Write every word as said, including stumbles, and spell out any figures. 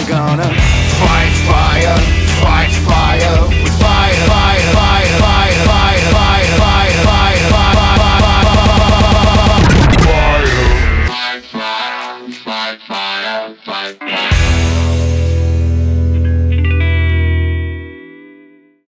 We're gonna fight fire, fight fire, we fight, fight, fight, fight, fight, fight, fight, fight, fight, fight, fight, fight, fight, fight, fight, fight.